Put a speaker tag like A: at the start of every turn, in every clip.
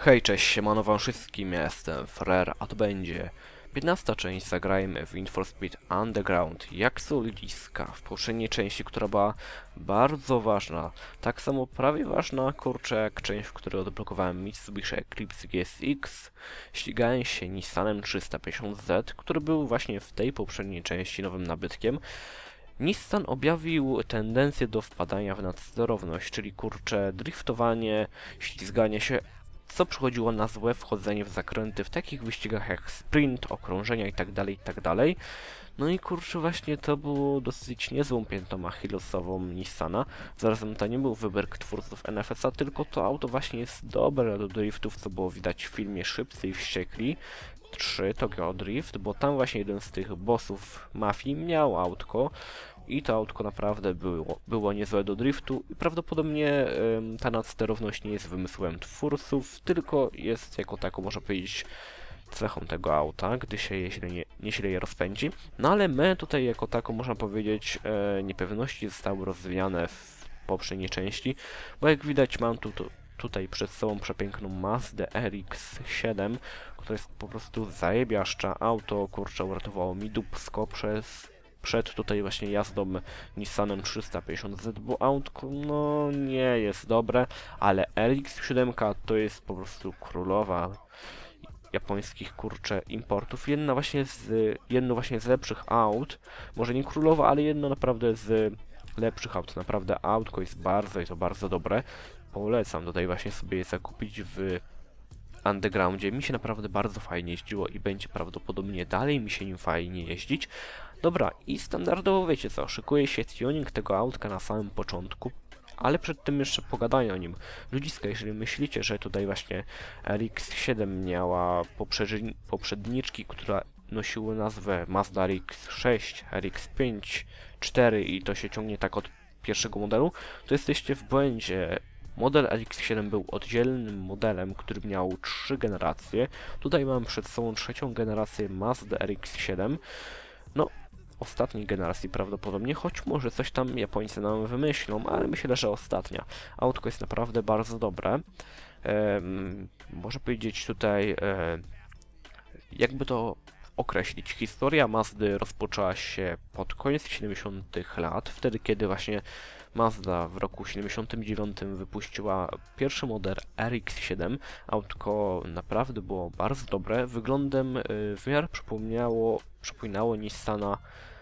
A: Hej, cześć, siemano wam wszystkim, ja jestem Frer, a to będzie 15. część Zagrajmy w Need for Speed Underground jak są ludziska w poprzedniej części, która była bardzo ważna, tak samo prawie ważna, kurczę, jak część, w której odblokowałem Mitsubishi Eclipse GSX, ścigałem się Nissanem 350Z, który był właśnie w tej poprzedniej części nowym nabytkiem. Nissan objawił tendencję do wpadania w nadsterowność, czyli kurczę, driftowanie, ślizganie się, co przychodziło na złe wchodzenie w zakręty w takich wyścigach jak sprint, okrążenia itd., itd. No i kurczę, właśnie to było dosyć niezłą piętą achillesową Nissana. Zarazem to nie był wybryk twórców NFS-a, tylko to auto właśnie jest dobre do driftów, co było widać w filmie Szybcy i Wściekli 3 Tokyo Drift, bo tam właśnie jeden z tych bossów mafii miał autko i to autko naprawdę było niezłe do driftu i prawdopodobnie ta nadsterowność nie jest wymysłem twórców, tylko jest jako tako, można powiedzieć, cechą tego auta, gdy się źle je rozpędzi. No ale my tutaj jako tako, można powiedzieć, niepewności zostały rozwijane w poprzedniej części, bo jak widać mam tutaj przed sobą przepiękną Mazdę RX-7, która jest po prostu zajebiaszcza. Auto, kurczę, uratowało mi dupsko przed tutaj właśnie jazdą Nissanem 350Z, bo autko no nie jest dobre, ale RX-7 to jest po prostu królowa japońskich, kurczę, importów. Jedno właśnie z lepszych aut, może nie królowa, ale jedno naprawdę z lepszych aut. Naprawdę autko jest bardzo i to bardzo dobre. Polecam tutaj właśnie sobie je zakupić w Undergroundzie. Mi się naprawdę bardzo fajnie jeździło i będzie prawdopodobnie dalej mi się nim fajnie jeździć. Dobra, i standardowo wiecie co, szykuje się tuning tego autka na samym początku, ale przed tym jeszcze pogadanie o nim. Ludziska, jeżeli myślicie, że tutaj właśnie RX-7 miała poprzedniczki, które nosiły nazwę Mazda RX-6, RX-5, 4 i to się ciągnie tak od pierwszego modelu, to jesteście w błędzie. Model RX-7 był oddzielnym modelem, który miał 3 generacje. Tutaj mam przed sobą trzecią generację Mazda RX-7. No, ostatniej generacji prawdopodobnie, choć może coś tam Japońcy nam wymyślą, ale myślę, że ostatnia. Autko jest naprawdę bardzo dobre. Można powiedzieć tutaj, jakby to określić. Historia Mazdy rozpoczęła się pod koniec 70. lat, wtedy kiedy właśnie Mazda w roku 79 wypuściła pierwszy model RX-7. Autko naprawdę było bardzo dobre, wyglądem w miarę przypominało Nissana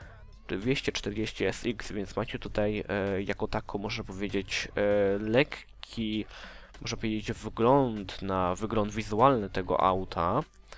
A: 240 SX, więc macie tutaj jako tako, można powiedzieć, lekki, można powiedzieć, wygląd wizualny tego auta,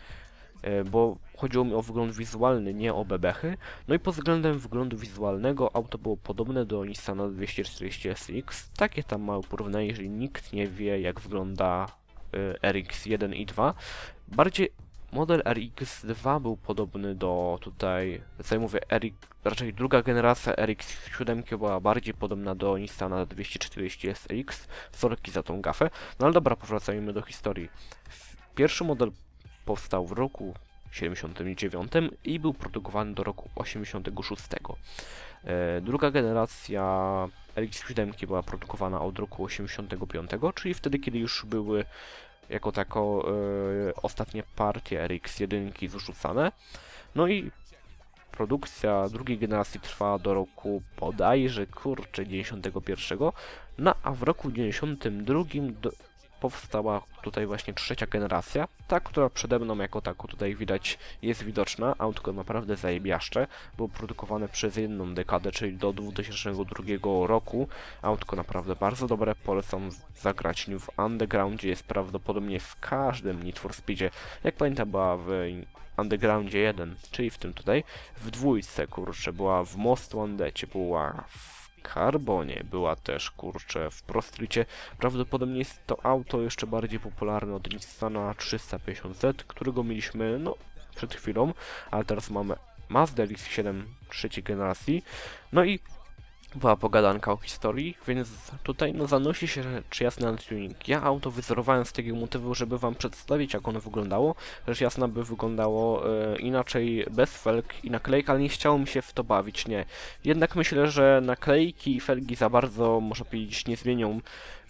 A: bo chodziło mi o wygląd wizualny, nie o bebechy. No i pod względem wyglądu wizualnego auto było podobne do Nissana 240 SX. Takie tam małe porównanie, jeżeli nikt nie wie, jak wygląda RX-1 i 2. Bardziej model RX-2 był podobny do tutaj, mówię, raczej druga generacja RX-7 była bardziej podobna do Nissana 240 SX. Sorki za tą gafę. No ale dobra, powracajmy do historii. Pierwszy model powstał w roku 79 i był produkowany do roku 86. Druga generacja RX-7 była produkowana od roku 85, czyli wtedy, kiedy już były jako tako ostatnie partie RX-1 zrzucane. No i produkcja drugiej generacji trwała do roku bodajże, kurczę, 91, no a w roku 92 powstała tutaj właśnie trzecia generacja, ta, która przede mną jako tako tutaj widać jest widoczna. Autko naprawdę zajebiaszcze, było produkowane przez jedną dekadę, czyli do 2002 roku. Autko naprawdę bardzo dobre, polecam zagrać nim w Undergroundzie, jest prawdopodobnie w każdym Need for Speedzie. Jak pamiętam, była w Undergroundzie 1, czyli w tym tutaj, w dwójce, kurczę, była w Most Wanted'cie, była w Carbonie, była też, kurczę, w Pro Streetie. Prawdopodobnie jest to auto jeszcze bardziej popularne od Nissana 350Z, którego mieliśmy, no, przed chwilą, ale teraz mamy Mazda RX-7 trzeciej generacji. No i była pogadanka o historii, więc tutaj no zanosi się rzecz jasna na tuning. Ja auto wyzerowałem z tego motywu, żeby wam przedstawić, jak ono wyglądało. Rzecz jasna by wyglądało inaczej bez felg i naklejek, ale nie chciało mi się w to bawić, nie. Jednak myślę, że naklejki i felgi za bardzo, można powiedzieć, nie zmienią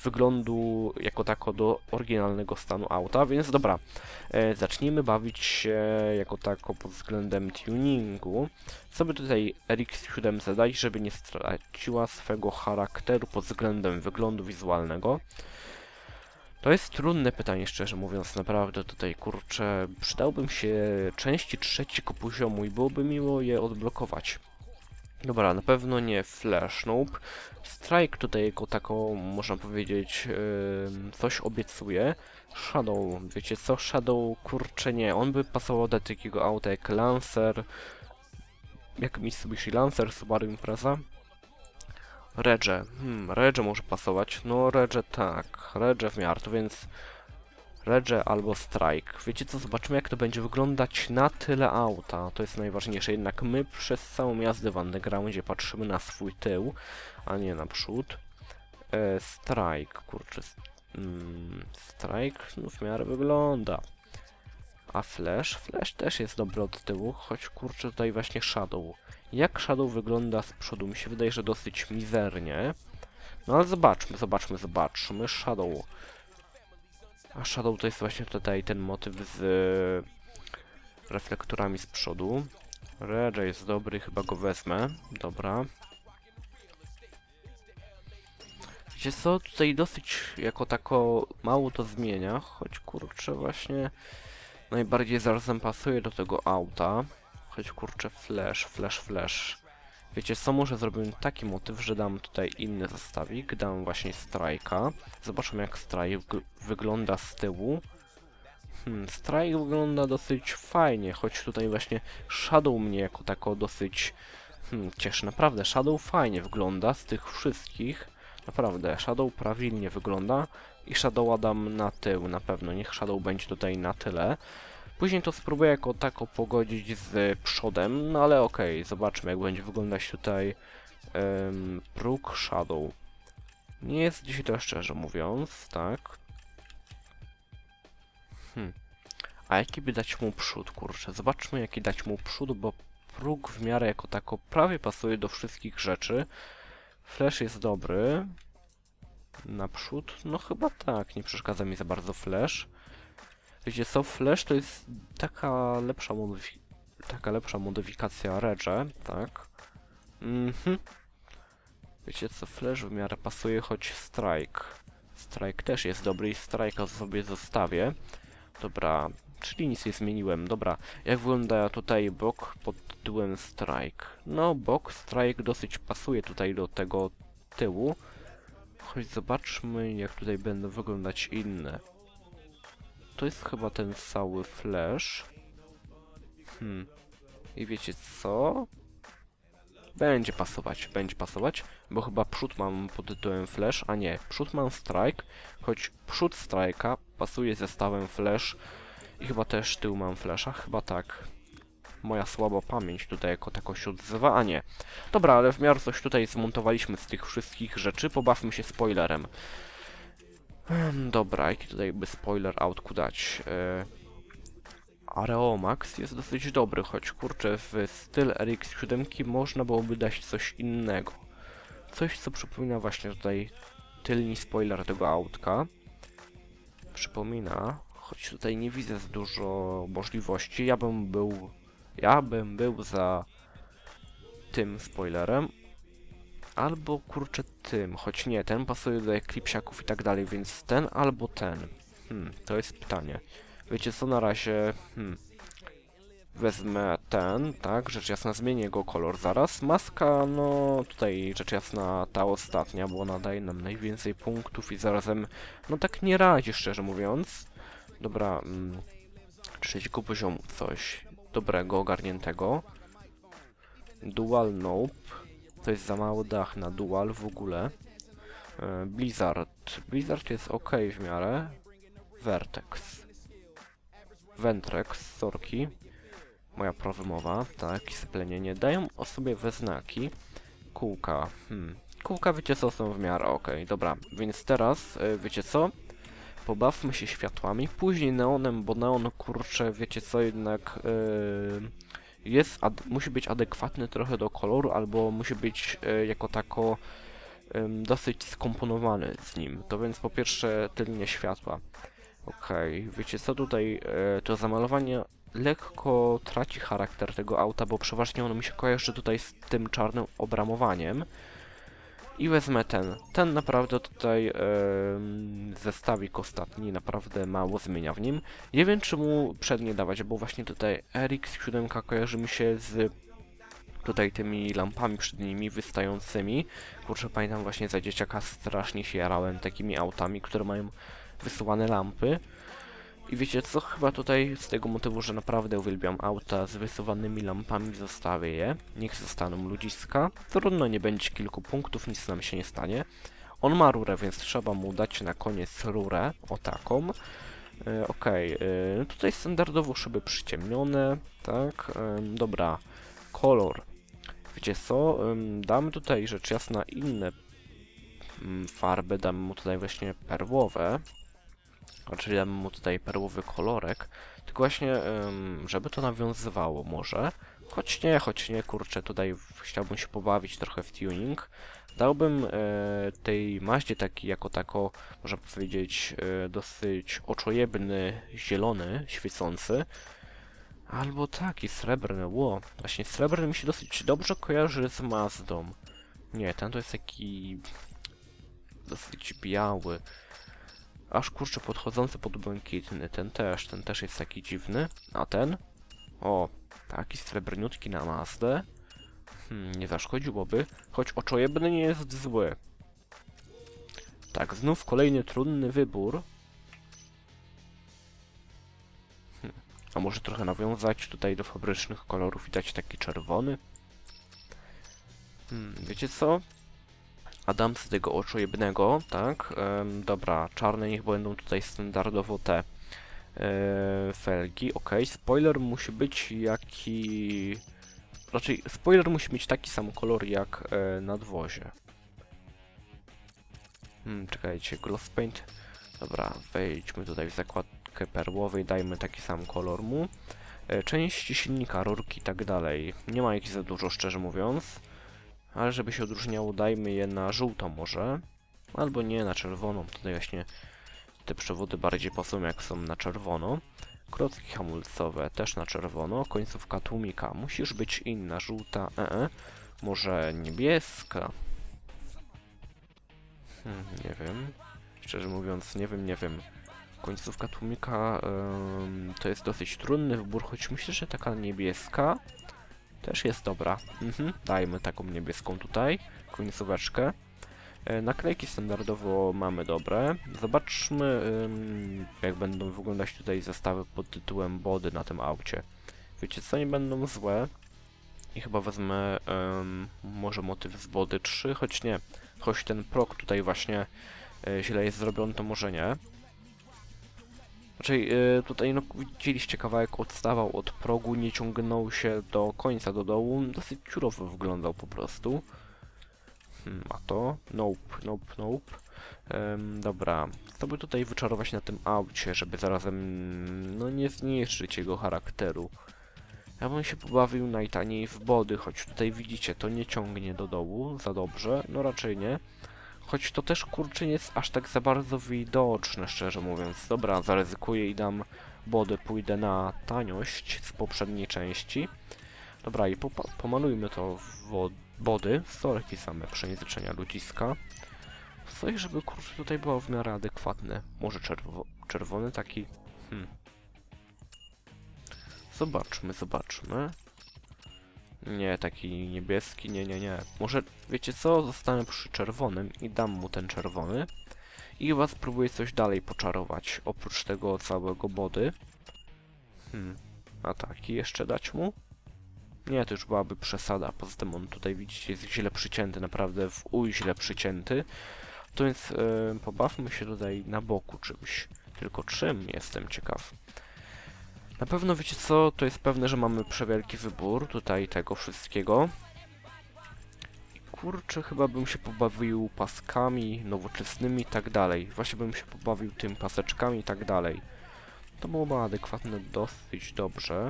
A: wyglądu jako tako do oryginalnego stanu auta, więc dobra, zacznijmy bawić się jako tako pod względem tuningu. Co by tutaj RX-7 zadać, żeby nie straciła swego charakteru pod względem wyglądu wizualnego? To jest trudne pytanie, szczerze mówiąc, naprawdę tutaj, kurczę, przydałbym się części trzeciego poziomu i byłoby miło je odblokować. Dobra, na pewno nie Flash Noob. Strike tutaj jako taką, można powiedzieć, coś obiecuje. Shadow, wiecie co? Shadow, kurczę nie, on by pasował do takiego auta jak Lancer. Jak Mitsubishi Lancer, Subaru Impreza. Redge, Redge może pasować. No Redge tak, Redge w miarę, to więc Redge albo Strike. Wiecie co, zobaczymy jak to będzie wyglądać na tyle auta. To jest najważniejsze, jednak my przez całą jazdę w undergroundzie patrzymy na swój tył, a nie na przód. Strike, kurczę. Strike, no w miarę wygląda. A Flash? Flash też jest dobry od tyłu, choć kurczę tutaj właśnie Shadow. Jak Shadow wygląda z przodu? Mi się wydaje, że dosyć mizernie. No ale zobaczmy. Shadow. A Shadow to jest właśnie tutaj ten motyw z reflektorami z przodu. Redge jest dobry, chyba go wezmę. Dobra. Wiecie co? Tutaj dosyć jako tako mało to zmienia, choć kurczę właśnie najbardziej zarazem pasuje do tego auta. Choć kurczę Flash. Wiecie co? Może zrobimy taki motyw, że dam tutaj inny zestawik. Dam właśnie Strike'a. Zobaczymy jak Strike wygląda z tyłu. Strike wygląda dosyć fajnie, choć tutaj właśnie Shadow mnie jako tako dosyć cieszy. Naprawdę, Shadow fajnie wygląda z tych wszystkich. Naprawdę, Shadow prawilnie wygląda i Shadowa dam na tył na pewno. Niech Shadow będzie tutaj na tyle. Później to spróbuję jako tako pogodzić z przodem, no ale okej, zobaczmy jak będzie wyglądać tutaj próg Shadow. Nie jest dzisiaj to szczerze mówiąc, tak. A jaki by dać mu przód, kurczę? Zobaczmy jaki dać mu przód, bo próg w miarę jako tako prawie pasuje do wszystkich rzeczy. Flash jest dobry. Naprzód? No chyba tak, nie przeszkadza mi za bardzo Flash. Wiecie co, Flash to jest taka lepsza modyfikacja Redge, tak? Wiecie co, Flash w miarę pasuje, choć Strike. Strike też jest dobry i Strike'a sobie zostawię. Dobra, czyli nic nie zmieniłem. Dobra, jak wygląda tutaj bok pod tytułem Strike? No, bok Strike dosyć pasuje tutaj do tego tyłu. Choć zobaczmy jak tutaj będą wyglądać inne. To jest chyba ten cały Flash. I wiecie co? Będzie pasować, bo chyba przód mam pod tytułem Flash, a nie, przód mam Strike, choć przód Strike'a pasuje ze stawem Flash i chyba też tył mam Flasha, chyba tak. Moja słaba pamięć tutaj jako tako się odzywa, a nie. Dobra, ale w miarę coś tutaj zmontowaliśmy z tych wszystkich rzeczy, pobawmy się spoilerem. Dobra, jaki tutaj by spoiler outku dać? Areomax jest dosyć dobry, choć kurczę w styl RX-7 można byłoby dać coś innego. Coś co przypomina właśnie tutaj tylny spoiler tego autka. Przypomina, choć tutaj nie widzę za dużo możliwości, ja bym był za tym spoilerem. Albo kurczę tym, choć nie, ten pasuje do eklipsiaków i tak dalej, więc ten albo ten. To jest pytanie. Wiecie co, na razie wezmę ten, tak, rzecz jasna zmienię jego kolor zaraz. Maska, no tutaj rzecz jasna ta ostatnia, bo ona daje nam najwięcej punktów i zarazem, no tak nie radzi szczerze mówiąc. Dobra, trzeciego poziomu coś dobrego, ogarniętego. Dual Nope. To jest za mały dach na dual w ogóle. Blizzard jest ok w miarę. Ventrex, sorki. Moja prawymowa, tak, i splenienie. Dają o sobie we znaki. Kółka, Kółka wiecie co, są w miarę ok. Dobra, więc teraz, wiecie co? Pobawmy się światłami, później neonem, bo neon, kurczę, wiecie co, jednak musi być adekwatny trochę do koloru, albo musi być jako tako dosyć skomponowany z nim. To więc po pierwsze tylnie światła. Okej, wiecie co tutaj, to zamalowanie lekko traci charakter tego auta, bo przeważnie ono mi się kojarzy tutaj z tym czarnym obramowaniem. I wezmę ten. Ten naprawdę tutaj zestawik ostatni naprawdę mało zmienia w nim. Nie wiem czemu przednie dawać, bo właśnie tutaj RX-7 kojarzy mi się z tutaj tymi lampami przednimi wystającymi. Kurczę, pamiętam właśnie za dzieciaka strasznie się jarałem takimi autami, które mają wysuwane lampy. I wiecie co, chyba tutaj z tego motywu, że naprawdę uwielbiam auta z wysuwanymi lampami, zostawię je. Niech zostaną ludziska. Trudno, nie będzie kilku punktów, nic nam się nie stanie. On ma rurę, więc trzeba mu dać na koniec rurę, o taką. Okej, tutaj standardowo szyby przyciemnione, tak, dobra, kolor. Wiecie co, damy tutaj rzecz jasna inne farby, damy mu tutaj właśnie perłowe. Czyli damy mu tutaj perłowy kolorek, tylko właśnie, żeby to nawiązywało może, choć nie, kurczę, tutaj chciałbym się pobawić trochę w tuning, dałbym tej Maździe taki, jako tako, można powiedzieć, dosyć oczojebny, zielony, świecący, albo taki srebrny, właśnie srebrny mi się dosyć dobrze kojarzy z Mazdą. Nie, ten to jest taki dosyć biały. Aż kurczę podchodzący pod błękitny, ten też jest taki dziwny. A ten? O, taki srebrniutki na Mazdę. Nie zaszkodziłoby, choć oczojebny nie jest zły. Tak, znów kolejny trudny wybór. A może trochę nawiązać tutaj do fabrycznych kolorów i dać taki czerwony? Wiecie co? Adam z tego oczojebnego, tak? Dobra, czarne niech będą tutaj standardowo te felgi, ok. Spoiler musi być jaki... Raczej spoiler musi mieć taki sam kolor jak nadwozie. Czekajcie, gloss paint. Dobra, wejdźmy tutaj w zakładkę perłowej, dajmy taki sam kolor mu. Części silnika, rurki i tak dalej. Nie ma ich za dużo, szczerze mówiąc. Ale żeby się odróżniało, dajmy je na żółto może. Albo nie, na czerwoną. Tutaj właśnie te przewody bardziej pasują jak są na czerwono. Klocki hamulcowe też na czerwono. Końcówka tłumika musisz być inna, żółta, może niebieska. Nie wiem. Szczerze mówiąc, nie wiem. Końcówka tłumika to jest dosyć trudny wybór, choć myślę, że taka niebieska też jest dobra. Dajmy taką niebieską tutaj, końcóweczkę. Naklejki standardowo mamy dobre. Zobaczmy, jak będą wyglądać tutaj zestawy pod tytułem body na tym aucie. Wiecie co, nie będą złe. I chyba wezmę może motyw z body 3, choć nie. Choć ten prog tutaj właśnie źle jest zrobiony, to może nie. Raczej tutaj no, widzieliście, kawałek odstawał od progu, nie ciągnął się do końca, do dołu. Dosyć dziurowo wyglądał po prostu. A to? Nope. Dobra, co by tutaj wyczarować na tym aucie, żeby zarazem no nie zniszczyć jego charakteru. Ja bym się pobawił najtaniej w body, choć tutaj widzicie, to nie ciągnie do dołu za dobrze, no raczej nie. Choć to też kurczę nie jest aż tak za bardzo widoczne, szczerze mówiąc. Dobra, zaryzykuję i dam body, pójdę na taniość z poprzedniej części. Dobra, i pomalujmy to w body, storki same przejęzyczenia ludziska. Coś, żeby kurczę tutaj było w miarę adekwatne. Może czerwony taki... Zobaczmy. Nie, taki niebieski, nie. Może, wiecie co, zostanę przy czerwonym i dam mu ten czerwony. I chyba spróbuję coś dalej poczarować, oprócz tego całego body. A taki jeszcze dać mu? Nie, to już byłaby przesada, poza tym on tutaj, widzicie, jest źle przycięty, naprawdę źle przycięty. To więc pobawmy się tutaj na boku czymś. Tylko czym, jestem ciekaw. Na pewno wiecie co, to jest pewne, że mamy przewielki wybór tutaj tego wszystkiego. I kurczę, chyba bym się pobawił paskami nowoczesnymi i tak dalej. Właśnie bym się pobawił tym paseczkami i tak dalej. To byłoby adekwatne dosyć dobrze.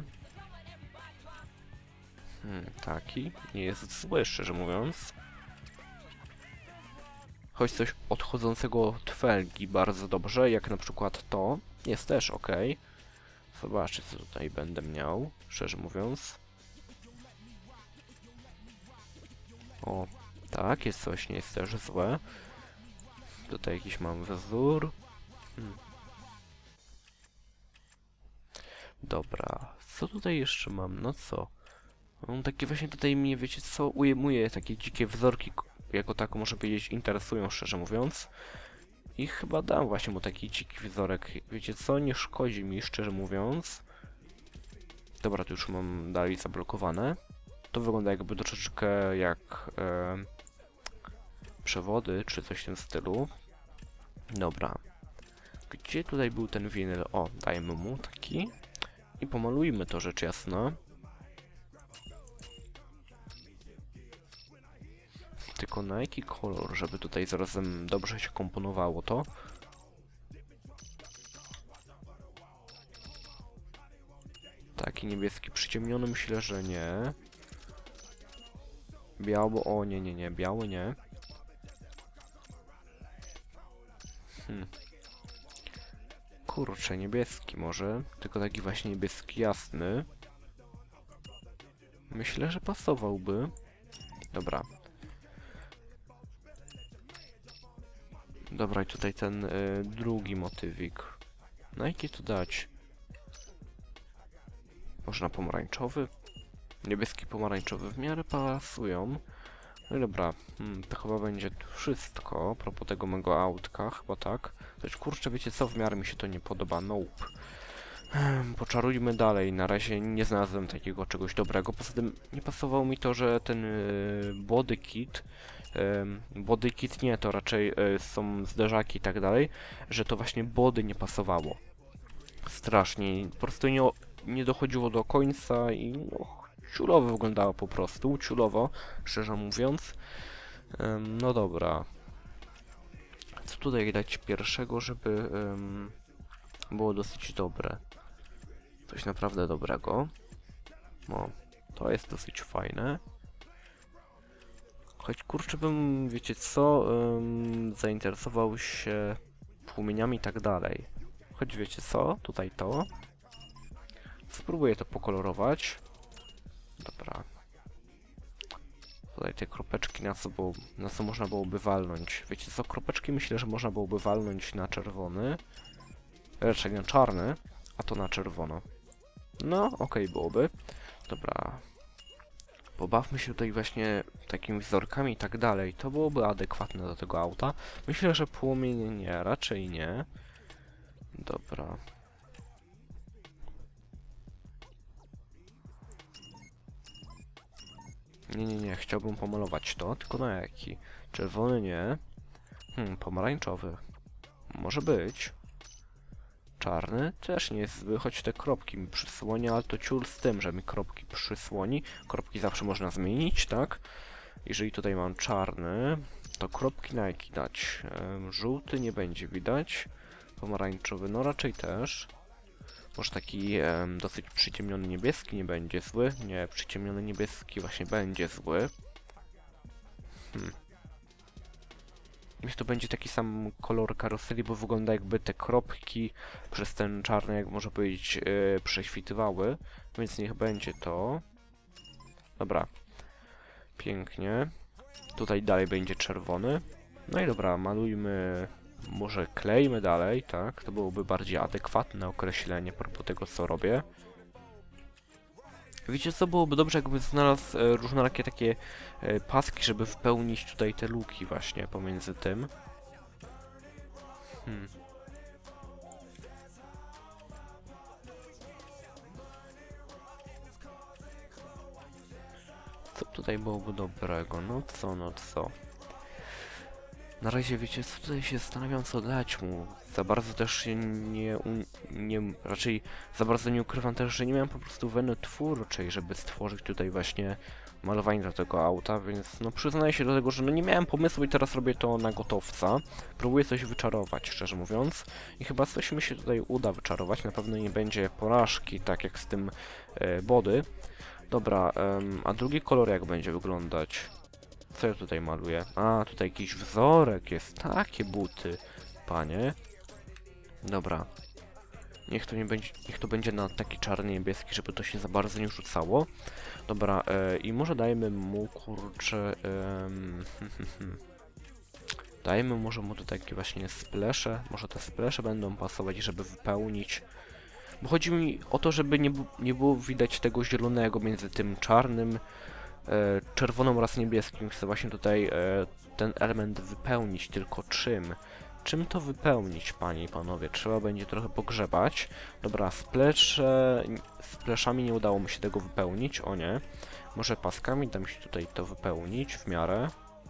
A: Taki nie jest zły, szczerze mówiąc. choć coś odchodzącego od felgi bardzo dobrze, jak na przykład to, jest też ok. Zobaczcie, co tutaj będę miał, szczerze mówiąc. O, tak, jest coś, nie jest też złe. Tutaj jakiś mam wzór. Dobra, co tutaj jeszcze mam? No co? On takie właśnie tutaj mnie, wiecie co, ujmuje takie dzikie wzorki, jako tak może powiedzieć, interesują, szczerze mówiąc. I chyba dam właśnie mu taki dziki wzorek. Wiecie co, nie szkodzi mi, szczerze mówiąc. Dobra, to już mam dalej zablokowane. To wygląda jakby troszeczkę jak przewody, czy coś w tym stylu. Dobra. Gdzie tutaj był ten winyl? O, dajmy mu taki. I pomalujmy to, rzecz jasna. Tylko na jaki kolor, żeby tutaj zarazem dobrze się komponowało to? Taki niebieski przyciemniony, myślę, że nie. Biało, o nie, biały nie. Kurczę, niebieski może, tylko taki właśnie niebieski jasny. Myślę, że pasowałby. Dobra. Dobra, i tutaj ten drugi motywik. Na jaki tu dać? Można pomarańczowy? Niebieski, pomarańczowy w miarę pasują. No i dobra, to chyba będzie wszystko a propos tego mego autka, chyba tak. Lecz kurczę, wiecie co, w miarę mi się to nie podoba, nope. Poczarujmy dalej, na razie nie znalazłem takiego czegoś dobrego. Poza tym nie pasowało mi to, że ten body kit nie, to raczej są zderzaki i tak dalej, że to właśnie body nie pasowało. Strasznie, po prostu nie dochodziło do końca i no, ciulowo wyglądało po prostu, ciulowo, szczerze mówiąc. No dobra. Co tutaj dać pierwszego, żeby było dosyć dobre? Coś naprawdę dobrego. No, to jest dosyć fajne. Choć kurczę bym, wiecie co, zainteresował się płomieniami i tak dalej. Choć wiecie co, tutaj to. Spróbuję to pokolorować. Dobra. Tutaj te kropeczki na co można byłoby walnąć. Wiecie co, kropeczki myślę, że można byłoby walnąć na czerwony. Raczej na czarny, a to na czerwono. No, okej, byłoby. Dobra. Pobawmy się tutaj właśnie takimi wzorkami i tak dalej. To byłoby adekwatne do tego auta. Myślę, że płomienie nie, raczej nie. Dobra. Nie, chciałbym pomalować to, tylko na jaki? Czerwony nie. Pomarańczowy. Może być. Czarny też nie jest zły, choć te kropki mi przysłoni, ale to ciul z tym, że mi kropki przysłoni. Kropki zawsze można zmienić, tak? Jeżeli tutaj mam czarny, to kropki na jaki dać? Żółty nie będzie widać. Pomarańczowy, no raczej też. Może taki dosyć przyciemniony niebieski nie będzie zły. Nie, przyciemniony niebieski właśnie będzie zły. Niech to będzie taki sam kolor karoserii, bo wygląda jakby te kropki przez ten czarny, jak można powiedzieć, prześwitywały. Więc niech będzie to. Dobra. Pięknie. Tutaj dalej będzie czerwony. No i dobra, malujmy... Może klejmy dalej, tak? To byłoby bardziej adekwatne określenie a propos tego, co robię. Wiecie co, byłoby dobrze, jakbym znalazł różnorakie takie paski, żeby wypełnić tutaj te luki właśnie pomiędzy tym. Co tutaj byłoby dobrego? No co? Na razie wiecie co, tutaj się zastanawiam, co dać mu. Za bardzo też się raczej za bardzo nie ukrywam też, że nie miałem po prostu weny twórczej, żeby stworzyć tutaj właśnie malowanie do tego auta, więc no przyznaję się do tego, że no nie miałem pomysłu i teraz robię to na gotowca. Próbuję coś wyczarować, szczerze mówiąc. I chyba coś mi się tutaj uda wyczarować, na pewno nie będzie porażki, tak jak z tym body. Dobra, a drugi kolor jak będzie wyglądać? Co ja tutaj maluję? A, tutaj jakiś wzorek jest. Takie buty, panie. Dobra. Niech to będzie na taki czarny niebieski, żeby to się za bardzo nie rzucało. Dobra, i może dajmy mu, kurczę... dajmy może mu tu takie właśnie splesze. Może te splesze będą pasować, żeby wypełnić. Bo chodzi mi o to, żeby nie było widać tego zielonego między tym czarnym, czerwoną oraz niebieskim. Chcę właśnie tutaj ten element wypełnić, tylko czym? Czym to wypełnić, panie i panowie? Trzeba będzie trochę pogrzebać. Dobra, spleszami nie udało mi się tego wypełnić, o nie. Może paskami dam się tutaj to wypełnić w miarę.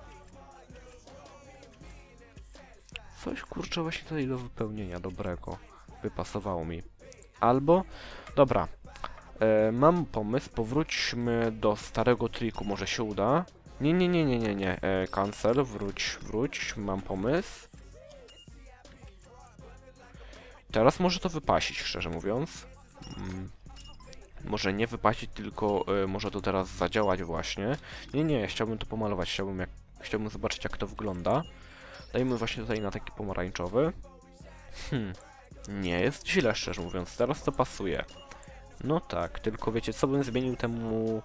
A: Coś, kurczę, właśnie tutaj do wypełnienia dobrego wypasowało mi. Albo, dobra, mam pomysł, powróćmy do starego triku, może się uda. Nie, cancel, wróć, mam pomysł. Teraz może to wypasić, szczerze mówiąc. Może nie wypasić, tylko może to teraz zadziałać właśnie. Nie, ja chciałbym to pomalować, chciałbym zobaczyć, jak to wygląda. Dajmy właśnie tutaj na taki pomarańczowy. Nie jest źle, szczerze mówiąc, teraz to pasuje. No tak, tylko wiecie, co bym zmienił temu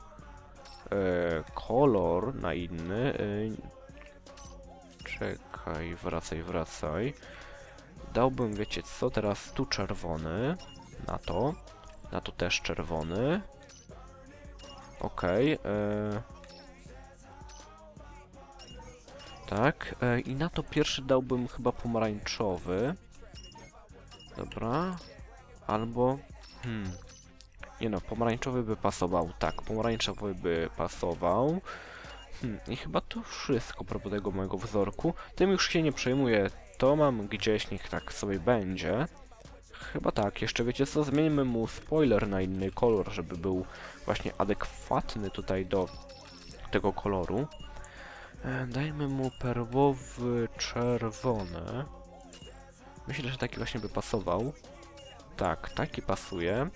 A: kolor na inny. Czekaj, wracaj. Dałbym, wiecie co, teraz tu czerwony na to też czerwony. Okej, tak, i na to pierwszy dałbym chyba pomarańczowy. Dobra, albo... Nie no, pomarańczowy by pasował, tak, pomarańczowy by pasował. I chyba to wszystko propos tego mojego wzorku. Tym już się nie przejmuję, to mam gdzieś, niech tak sobie będzie. Chyba tak, jeszcze wiecie co, zmienimy mu spoiler na inny kolor, żeby był właśnie adekwatny tutaj do tego koloru. Dajmy mu perłowy czerwony. Myślę, że taki właśnie by pasował. Tak, taki pasuje.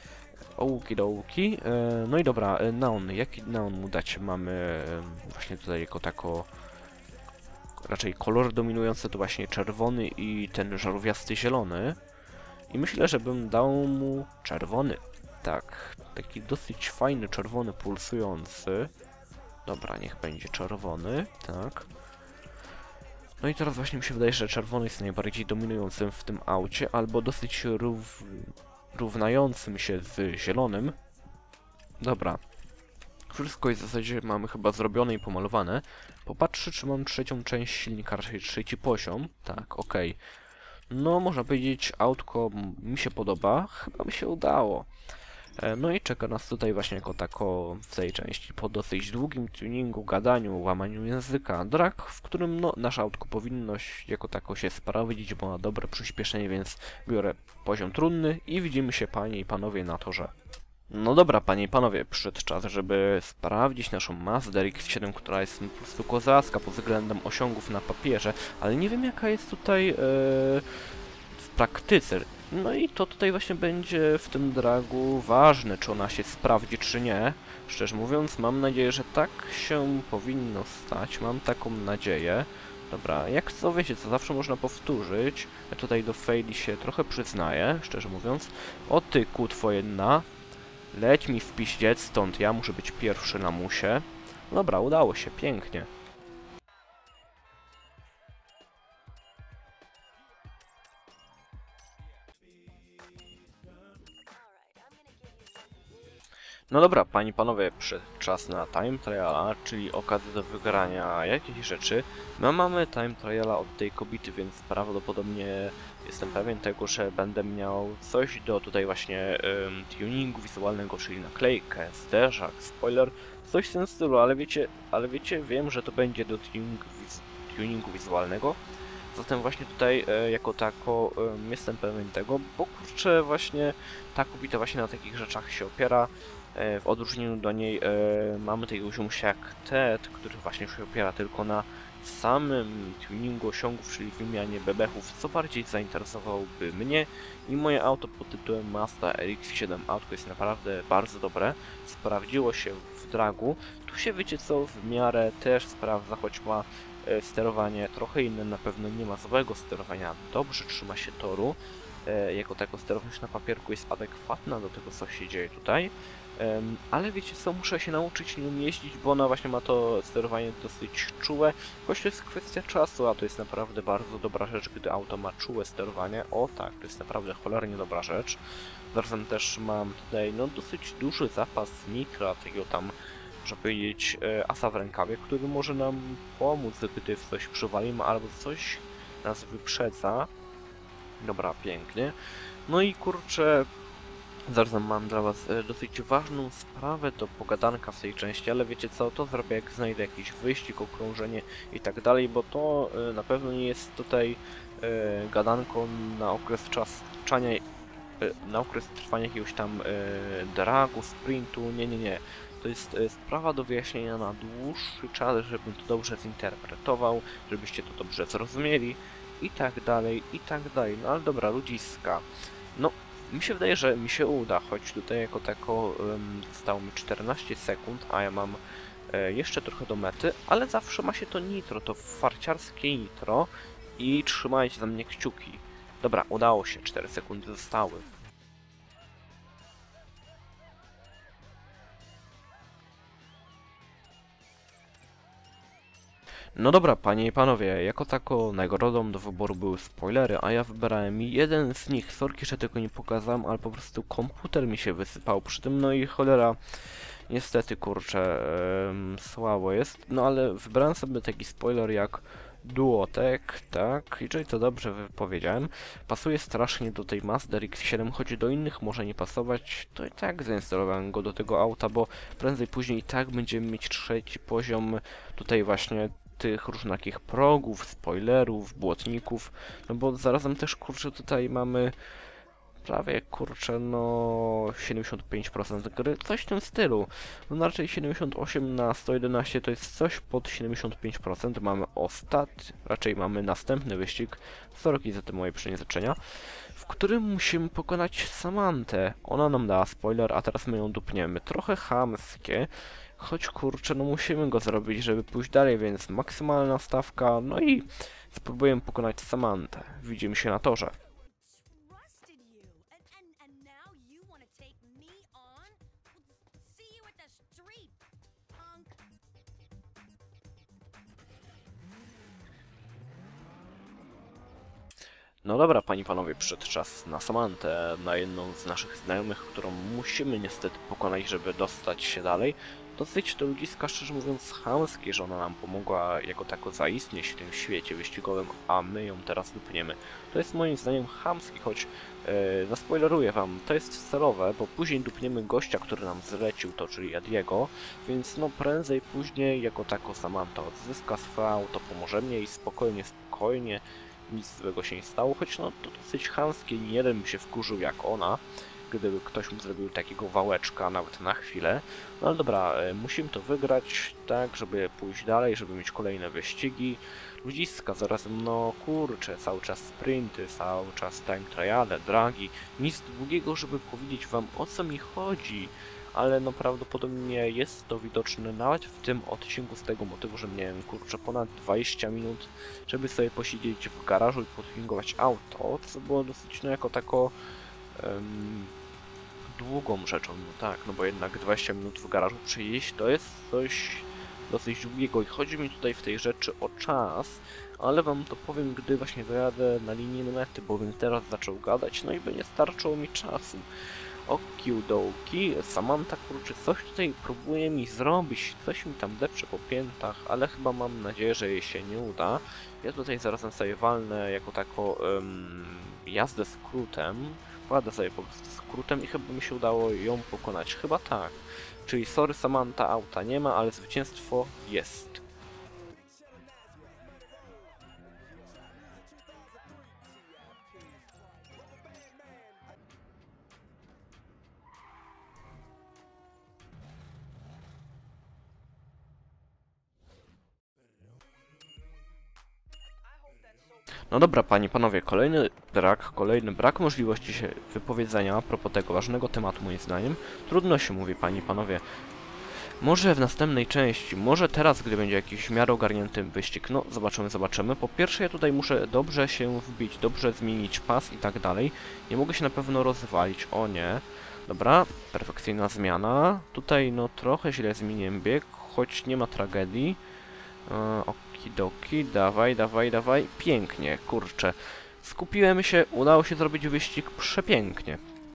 A: Okidoki. No i dobra, neon. Jaki neon mu dać? Mamy właśnie tutaj jako tako... Raczej kolor dominujący to właśnie czerwony i ten żarówiasty zielony. I myślę, że bym dał mu czerwony. Tak, taki dosyć fajny czerwony, pulsujący. Dobra, niech będzie czerwony, tak. No i teraz właśnie mi się wydaje, że czerwony jest najbardziej dominującym w tym aucie, albo dosyć równającym się z zielonym. Dobra. Wszystko jest w zasadzie mamy chyba zrobione i pomalowane. Popatrzę, czy mam trzecią część silnika, raczej trzeci poziom. Tak, okej. No, można powiedzieć, autko mi się podoba. Chyba mi się udało. No i czeka nas tutaj właśnie jako tako w tej części po dosyć długim tuningu, gadaniu, łamaniu języka drag, w którym no, nasze autko powinno jako tako się sprawdzić, bo ma dobre przyspieszenie, więc biorę poziom trudny i widzimy się, panie i panowie, na torze. No dobra, panie i panowie, przyszedł czas, żeby sprawdzić naszą Mazdę RX-7, która jest po prostu kozacka pod względem osiągów na papierze, ale nie wiem, jaka jest tutaj w praktyce. No i to tutaj właśnie będzie w tym dragu ważne, czy ona się sprawdzi, czy nie. Szczerze mówiąc, mam nadzieję, że tak się powinno stać, mam taką nadzieję. Dobra, jak co wiecie, co zawsze można powtórzyć. Ja tutaj do faili się trochę przyznaję, szczerze mówiąc. O ty, kutwo jedna. Leć mi w piździec, stąd ja muszę być pierwszy na musie. Dobra, udało się, pięknie. No dobra, panie i panowie, przyszedł czas na time triala, czyli okazję do wygrania jakichś rzeczy. My mamy time triala od tej kobiety, więc prawdopodobnie jestem pewien tego, że będę miał coś do tutaj właśnie tuningu wizualnego, czyli naklejkę, zderzak, spoiler, coś w tym stylu, ale wiecie, wiem, że to będzie do tuningu wizualnego. Zatem właśnie tutaj jako tako jestem pewien tego, bo kurczę właśnie ta kobieta właśnie na takich rzeczach się opiera. W odróżnieniu do niej mamy takiego ziomusia jak Ted, który właśnie się opiera tylko na samym tuningu osiągów, czyli wymianie bebechów, co bardziej zainteresowałby mnie i moje auto pod tytułem Mazda RX-7. Autko jest naprawdę bardzo dobre, sprawdziło się w dragu, tu się wiecie co, w miarę też sprawdza, choć ma sterowanie trochę inne, na pewno nie ma złego sterowania, dobrze trzyma się toru, jako tako sterowność na papierku jest adekwatna do tego, co się dzieje tutaj. Ale wiecie co, muszę się nauczyć nią jeździć, bo ona właśnie ma to sterowanie dosyć czułe, choć to jest kwestia czasu, a to jest naprawdę bardzo dobra rzecz, gdy auto ma czułe sterowanie. O tak, to jest naprawdę cholernie dobra rzecz. Zarazem też mam tutaj no dosyć duży zapas nitra, takiego tam, można powiedzieć, asa w rękawie, który może nam pomóc, gdy w coś przywalimy albo coś nas wyprzedza. Dobra, pięknie. No i kurczę, zaraz mam dla was dosyć ważną sprawę do pogadanka w tej części, ale wiecie co, to zrobię jak znajdę jakiś wyścig, okrążenie i tak dalej, bo to na pewno nie jest tutaj gadanką na okres na okres trwania jakiegoś tam dragu, sprintu, nie. To jest sprawa do wyjaśnienia na dłuższy czas, żebym to dobrze zinterpretował, żebyście to dobrze zrozumieli i tak dalej, i tak dalej. No ale dobra, ludziska. No, mi się wydaje, że mi się uda, choć tutaj jako tako zostało mi 14 sekund, a ja mam jeszcze trochę do mety, ale zawsze ma się to nitro, to farciarskie nitro i trzymajcie za mnie kciuki. Dobra, udało się, 4 sekundy zostały. No dobra, panie i panowie, jako tako nagrodą do wyboru były spoilery, a ja wybrałem jeden z nich. Sorki, że tego nie pokazałem, ale po prostu komputer mi się wysypał przy tym, no i cholera, niestety kurczę, słabo jest. No ale wybrałem sobie taki spoiler jak Duotek, tak, jeżeli to dobrze wypowiedziałem. Pasuje strasznie do tej Mazda RX-7, choć do innych może nie pasować, to i tak zainstalowałem go do tego auta, bo prędzej później i tak będziemy mieć trzeci poziom tutaj właśnie tych różnych progów, spoilerów, błotników, no bo zarazem też kurczę tutaj mamy prawie kurczę no 75% gry, coś w tym stylu. No raczej 78 na 111 to jest coś pod 75%. Mamy raczej mamy następny wyścig, sorki za te moje przeniesienia, w którym musimy pokonać Samantę. Ona nam dała spoiler, a teraz my ją dupniemy. Trochę chamskie, choć kurczę, no musimy go zrobić, żeby pójść dalej, więc maksymalna stawka, no i spróbujemy pokonać Samantę. Widzimy się na torze.
B: Trusted you, and now you want to take me on? Well, see you at the street, punk.
A: No dobra, panie i panowie, przyszedł czas na Samantę, na jedną z naszych znajomych, którą musimy niestety pokonać, żeby dostać się dalej. Dosyć to ludziska, szczerze mówiąc, chamskie, że ona nam pomogła jako tako zaistnieć w tym świecie wyścigowym, a my ją teraz dupniemy. To jest moim zdaniem chamskie, choć zaspoileruję wam, to jest celowe, bo później dupniemy gościa, który nam zlecił to, czyli Adiego, więc no prędzej później jako tako Samantha odzyska swoje auto, pomoże mnie i spokojnie, nic złego się nie stało, choć no to dosyć chamskie, nie jeden by się wkurzył jak ona, gdyby ktoś mu zrobił takiego wałeczka nawet na chwilę. No ale dobra, musimy to wygrać, tak, żeby pójść dalej, żeby mieć kolejne wyścigi. Ludziska zarazem, no kurczę, cały czas sprinty, cały czas time triale, dragi, nic długiego, żeby powiedzieć wam o co mi chodzi. Ale no prawdopodobnie jest to widoczne nawet w tym odcinku z tego motywu, że miałem kurczę ponad 20 minut, żeby sobie posiedzieć w garażu i podtuningować auto, co było dosyć no jako tako długą rzeczą, no tak, no bo jednak 20 minut w garażu przyjść to jest coś dosyć długiego i chodzi mi tutaj w tej rzeczy o czas, ale wam to powiem, gdy właśnie dojadę na linię mety, bowiem teraz zaczął gadać, no i by nie starczyło mi czasu. Okidołki, Samantha kurczę coś tutaj próbuje mi zrobić, coś mi tam depcze po piętach, ale chyba mam nadzieję, że jej się nie uda. Ja tutaj zarazem sobie walnę jako taką jazdę skrótem, pojadę sobie po prostu skrótem i chyba mi się udało ją pokonać, chyba tak. Czyli sorry Samantha, auta nie ma, ale zwycięstwo jest. No dobra, panie, panowie, kolejny brak możliwości się wypowiedzenia a propos tego ważnego tematu, moim zdaniem. Trudno się mówi, panie, panowie. Może w następnej części, może teraz, gdy będzie jakiś w miarę ogarnięty wyścig, no zobaczymy. Po pierwsze ja tutaj muszę dobrze się wbić, dobrze zmienić pas i tak dalej. Nie mogę się na pewno rozwalić, o nie. Dobra, perfekcyjna zmiana. Tutaj no trochę źle zmieniłem bieg, choć nie ma tragedii. Okidoki, dawaj, pięknie, kurczę. Skupiłem się, udało się zrobić wyścig przepięknie.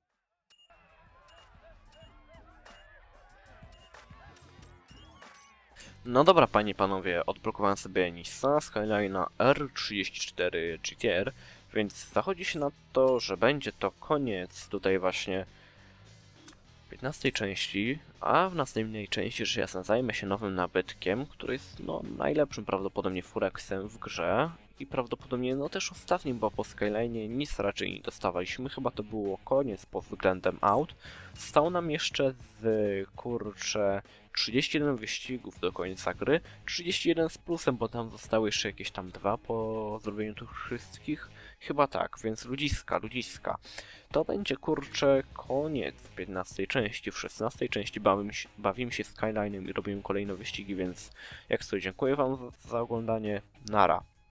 A: No dobra, panie i panowie, odblokowałem sobie Nissan Skyline'a R34 GTR, więc zachodzi się na to, że będzie to koniec tutaj właśnie 15 części, a w następnej części, że jasne, zajmę się nowym nabytkiem, który jest no najlepszym prawdopodobnie Furexem w grze i prawdopodobnie no też ostatnim, bo po Skyline'ie nic raczej nie dostawaliśmy, chyba to było koniec pod względem aut. Zostało nam jeszcze kurczę 31 wyścigów do końca gry, 31 z plusem, bo tam zostały jeszcze jakieś tam 2 po zrobieniu tych wszystkich, chyba tak, więc ludziska. To będzie kurczę koniec 15 części, w 16 części bawimy się Skyline'em i robimy kolejne wyścigi, więc jak co, dziękuję wam za oglądanie, nara.